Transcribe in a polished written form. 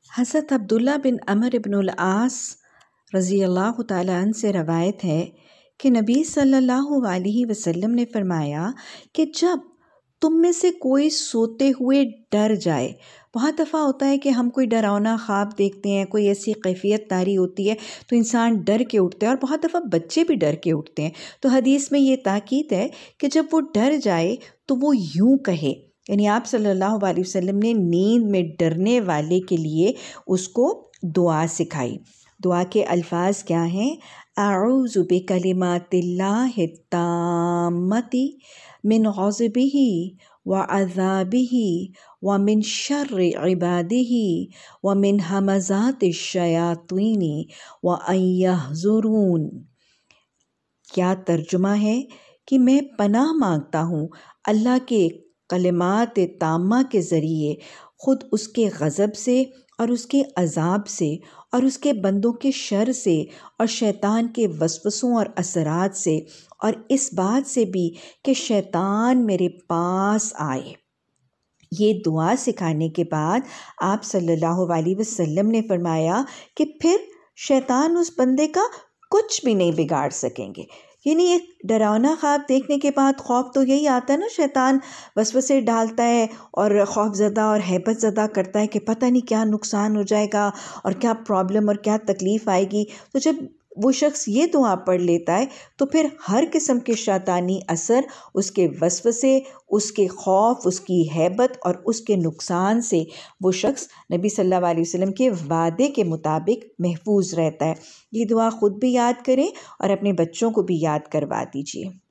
हज़रत अब्दुल्ला बिन अमर इब्न अल-आस रज़ी अल्लाह तआला अन्हु से रवायत है कि नबी सल्लल्लाहु अलैहि वसल्लम ने फरमाया कि जब तुम में से कोई सोते हुए डर जाए, बहुत दफ़ा होता है कि हम कोई डरावना ख्वाब देखते हैं, कोई ऐसी कैफियत तारी होती है तो इंसान डर के उठते हैं, और बहुत दफ़ा बच्चे भी डर के उठते हैं। तो हदीस में ये ताकीद है कि जब वो डर जाए तो वो यूं कहे, यानी आप सल्लल्लाहु अलैहि वसल्लम ने नींद में डरने वाले के लिए उसको दुआ सिखाई। दुआ के अल्फाज क्या हैं? अऊज़ु बिकलिमातिल्लाहि ताम्मति मिन ग़ज़बिही व अज़ाबिही व मिन शर्रि इबादिही व मिन हमज़ातिश शयातीनी व अन यहज़ुरून। क्या तर्जुमा है कि मैं पनाह मांगता हूँ अल्लाह के कलिमात ताम्मा के ज़रिए ख़ुद उसके ग़ज़ब से और उसके अज़ाब से और उसके बंदों के शर से और शैतान के वसवसों और असरात से, और इस बात से भी कि शैतान मेरे पास आए। ये दुआ सिखाने के बाद आप सल्लल्लाहु अलैहि वसल्लम ने फरमाया कि फिर शैतान उस बंदे का कुछ भी नहीं बिगाड़ सकेंगे। यानी एक डरावना ख्वाब देखने के बाद खौफ तो यही आता है ना, शैतान वसवसे डालता है और खौफज़दा और हैबत ज़दा करता है कि पता नहीं क्या नुकसान हो जाएगा और क्या प्रॉब्लम और क्या तकलीफ़ आएगी। तो जब वो शख्स ये दुआ पढ़ लेता है तो फिर हर किस्म के शैतानी असर, उसके वसवसे, उसके खौफ, उसकी हैबत और उसके नुकसान से वो शख्स नबी सल्लल्लाहु अलैहि वसल्लम के वादे के मुताबिक महफूज रहता है। ये दुआ ख़ुद भी याद करें और अपने बच्चों को भी याद करवा दीजिए।